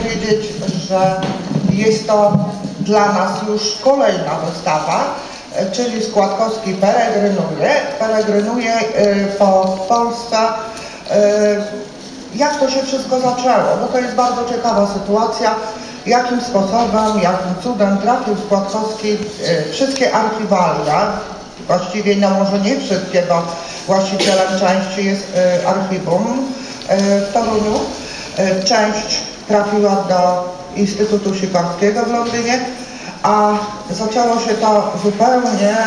powiedzieć, że jest to dla nas już kolejna wystawa, czyli Składkowski peregrynuje po Polsce. Jak to się wszystko zaczęło? No to jest bardzo ciekawa sytuacja, jakim sposobem, jakim cudem trafił Składkowski wszystkie archiwalia, właściwie no może nie wszystkie, bo właścicielem części jest archiwum w Toruniu. Część trafiła do Instytutu Sikorskiego w Londynie, a zaczęło się to zupełnie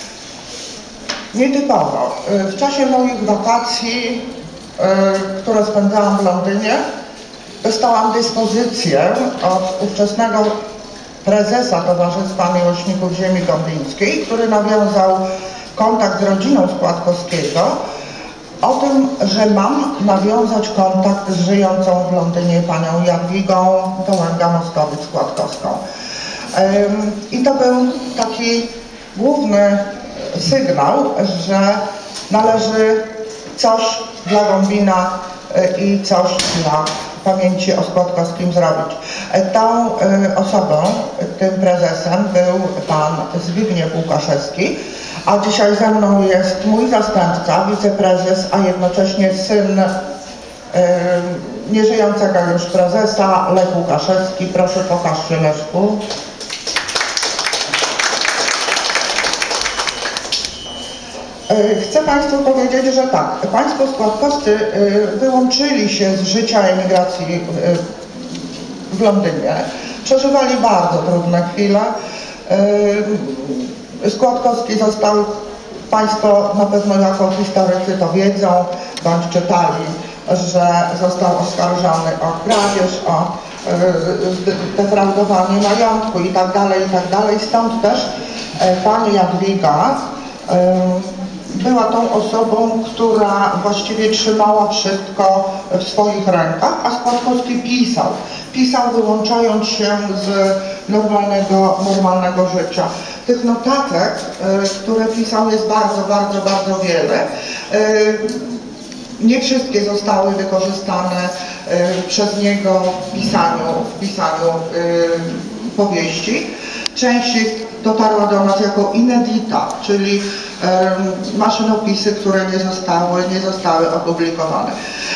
nietypowo. W czasie moich wakacji, które spędzałam w Londynie, dostałam dyspozycję od ówczesnego prezesa Towarzystwa Miłośników Ziemi Gąbieńskiej, który nawiązał kontakt z rodziną Składkowskiego, o tym, że mam nawiązać kontakt z żyjącą w Londynie panią Jadwigą Gołęga-Moskowicz-Składkowską. I to był taki główny sygnał, że należy coś dla Gąbina i coś dla pamięci o Składkowskim zrobić. Tą osobą, tym prezesem był pan Zbigniew Łukaszewski, a dzisiaj ze mną jest mój zastępca, wiceprezes, a jednocześnie syn nieżyjącego już prezesa, Lech Łukaszewski. Proszę, pokaż się, Leszku. Chcę Państwu powiedzieć, że tak, Państwo Składkowscy wyłączyli się z życia emigracji w Londynie. Przeżywali bardzo trudne chwile. Składkowski został, Państwo na pewno jako historycy to wiedzą, bądź czytali, że został oskarżony o kradzież, o defraudowanie majątku i tak dalej. Stąd też pani Jadwiga była tą osobą, która właściwie trzymała wszystko w swoich rękach, a Składkowski pisał wyłączając się z normalnego życia. Tych notatek, które pisał, jest bardzo wiele. Nie wszystkie zostały wykorzystane przez niego w pisaniu powieści. Część dotarła do nas jako inedita, czyli maszynopisy, które nie zostały opublikowane.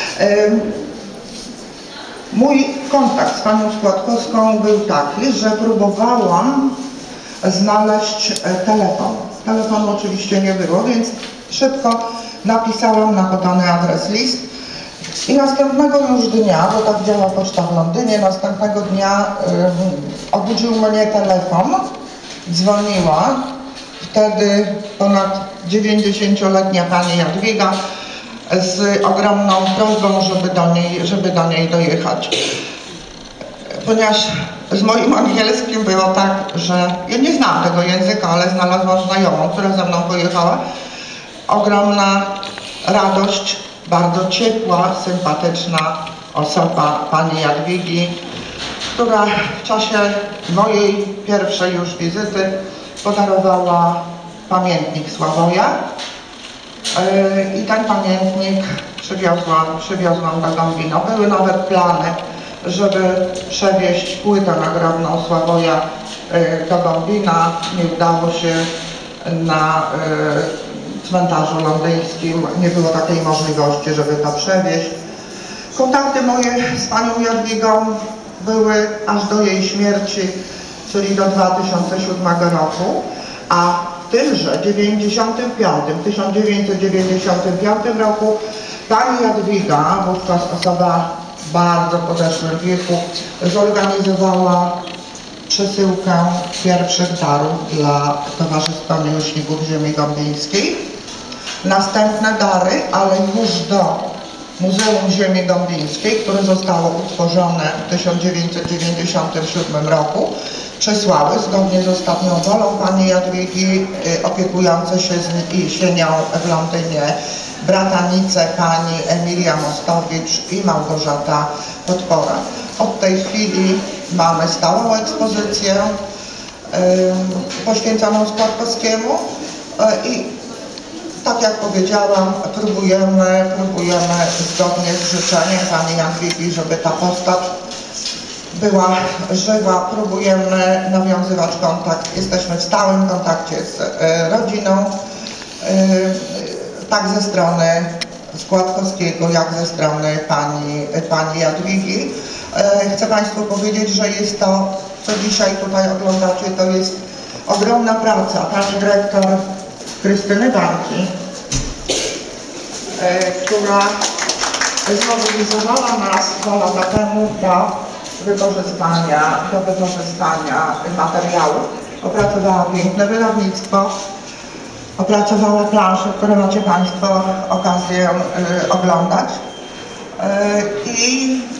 Mój kontakt z panią Składkowską był taki, że próbowałam znaleźć telefon. Telefonu oczywiście nie było, więc szybko napisałam na podany adres list i następnego już dnia, bo tak działa poczta w Londynie, następnego dnia obudził mnie telefon, dzwoniła wtedy ponad 90-letnia pani Jadwiga z ogromną prośbą, żeby do niej dojechać. Ponieważ z moim angielskim było tak, że ja nie znam tego języka, ale znalazłam znajomą, która ze mną pojechała. Ogromna radość, bardzo ciepła, sympatyczna osoba pani Jadwigi, która w czasie mojej pierwszej już wizyty podarowała pamiętnik Sławoja i ten pamiętnik przywiozłam do Gąbina. Były nawet plany, żeby przewieźć płytę nagrobną Sławoja do Gąbina. Nie udało się na cmentarzu londyńskim, nie było takiej możliwości, żeby to przewieźć. Kontakty moje z panią Jadwigą były aż do jej śmierci, czyli do 2007 roku, a w tymże 1995 roku pani Jadwiga, wówczas osoba w bardzo podeszłym wieku, zorganizowała przesyłkę pierwszych darów dla Towarzystwa Miłośników Ziemi Gąbieńskiej. Następne dary, ale już do Muzeum Ziemi Gąbieńskiej, które zostało utworzone w 1997 roku, przesłały zgodnie z ostatnią wolą pani Jadwigi opiekujące się jesienią w Londynie bratanice pani Emilia Mostowicz i Małgorzata Podpora. Od tej chwili mamy stałą ekspozycję poświęconą Składkowskiemu i tak jak powiedziałam, próbujemy zgodnie z życzeniem pani Jadwigi, żeby ta postać była żywa, próbujemy nawiązywać kontakt, jesteśmy w stałym kontakcie z rodziną, tak ze strony Składkowskiego, jak ze strony pani Jadwigi. Chcę Państwu powiedzieć, że jest to, co dzisiaj tutaj oglądacie, to jest ogromna praca pani dyrektor Krystyny Banki, która zmobilizowała nas 2 lata temu do wykorzystania materiałów. Opracowała piękne wydawnictwo, opracowała plansze, które macie Państwo okazję oglądać i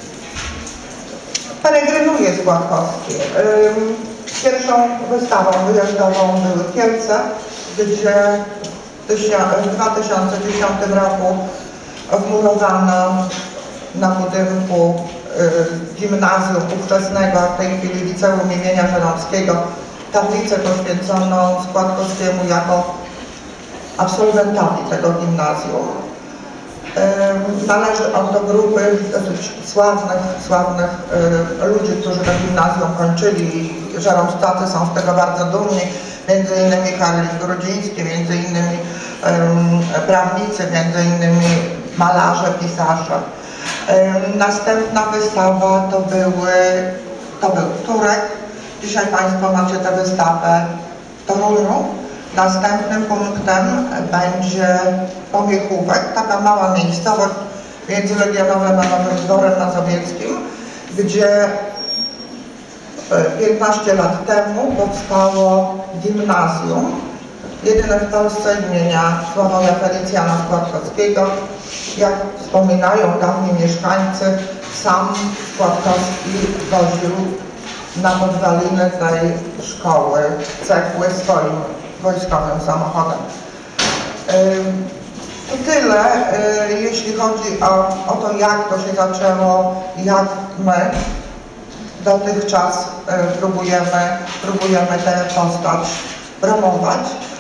peregrynuje Składkowski. Pierwszą wystawą wyjazdową były Kielce, gdzie w 2010 roku wmurowano na budynku gimnazjum ówczesnego, a w tej chwili liceum imienia Żeromskiego, tablicę poświęconą Składkowskiemu jako absolwentowi tego gimnazjum. Należy on do grupy dosyć sławnych ludzi, którzy to gimnazjum kończyli. Żeromszczacy są z tego bardzo dumni, między innymi Karol Grudziński, między innymi prawnicy, między innymi malarze, pisarze. Następna wystawa to był Turek. Dzisiaj Państwo macie tę wystawę w Toruniu. Następnym punktem będzie Pomiechówek, taka mała miejscowość między Legionowem a Nowym Dworem Mazowieckim, gdzie 15 lat temu powstało gimnazjum, jedyne w Polsce imienia Sławoja Felicjana Składkowskiego. Jak wspominają dawni mieszkańcy, sam Składkowski woził na podwaliny tej szkoły cegły swoim wojskowym samochodem. To tyle, jeśli chodzi o to, jak to się zaczęło, jak my dotychczas próbujemy tę postać promować.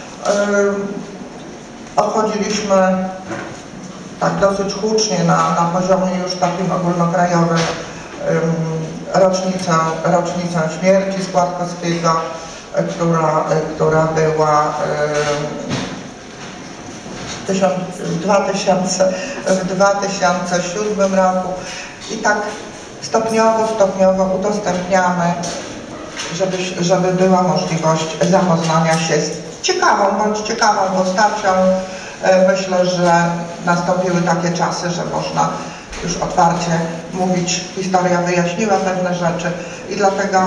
Obchodziliśmy tak dosyć hucznie na poziomie już takim ogólnokrajowym rocznicę śmierci Składkowskiego, która była w 2007 roku i tak stopniowo udostępniamy, żeby była możliwość zapoznania się z ciekawą postacią. Myślę, że nastąpiły takie czasy, że można już otwarcie mówić. Historia wyjaśniła pewne rzeczy i dlatego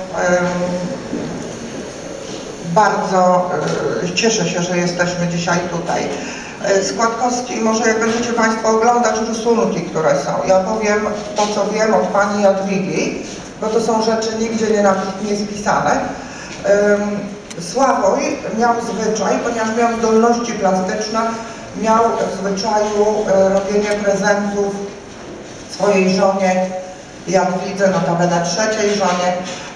bardzo cieszę się, że jesteśmy dzisiaj tutaj. Składkowski, może jak będziecie Państwo oglądać rysunki, które są, ja powiem to, co wiem od pani Jadwigi, bo to są rzeczy nigdzie nie spisane. Sławoj miał zwyczaj, ponieważ miał zdolności plastyczne, miał w zwyczaju robienie prezentów swojej żonie Jadwidze, notabene trzeciej żonie,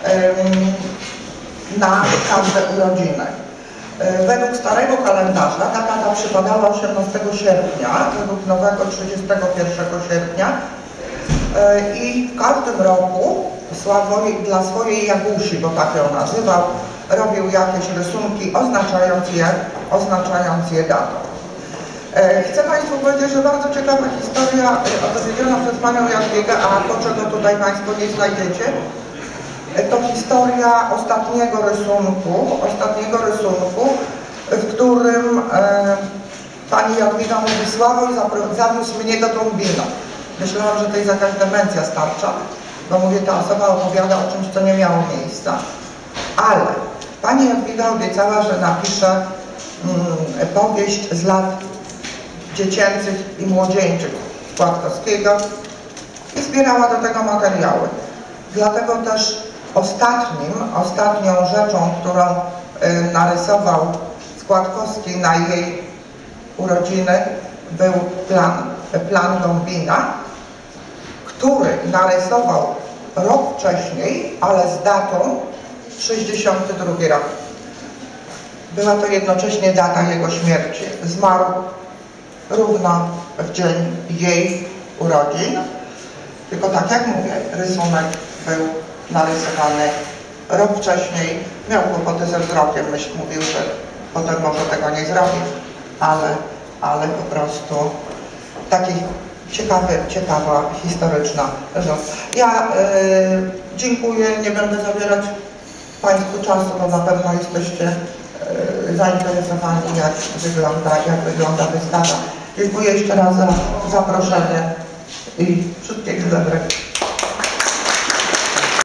na każde urodziny. Według starego kalendarza ta data przypadała 18 sierpnia, według nowego 31 sierpnia i w każdym roku Sławoj dla swojej Jagusi, bo tak ją nazywał, robił jakieś rysunki oznaczając je datą. Chcę Państwu powiedzieć, że bardzo ciekawa historia opowiedziana przez panią Jadwigę, a to, czego tutaj Państwo nie znajdziecie, to historia ostatniego rysunku, w którym pani Jadwiga mówi: Sławoj zawiózł mnie do Dąbina. Myślałam, że to jest jakaś demencja starcza, bo mówię, ta osoba opowiada o czymś, co nie miało miejsca. Ale pani Jadwiga obiecała, że napisze powieść z lat dziecięcych i młodzieńczych Składkowskiego i zbierała do tego materiały. Dlatego też ostatnią rzeczą, którą narysował Składkowski na jej urodziny, był plan Dąbina, który narysował rok wcześniej, ale z datą 62 rok. Była to jednocześnie data jego śmierci. Zmarł równo w dzień jej urodzin. Tylko tak jak mówię, rysunek był narysowany rok wcześniej. Miał kłopoty ze wzrokiem, mówił, że potem może tego nie zrobić, ale po prostu taki ciekawa, historyczna rzecz. Ja dziękuję, nie będę zabierać Państwu czasu, bo na pewno jesteście zainteresowani, jak wygląda wystawa. Dziękuję jeszcze raz za zaproszenie i wszystkiego dobrego.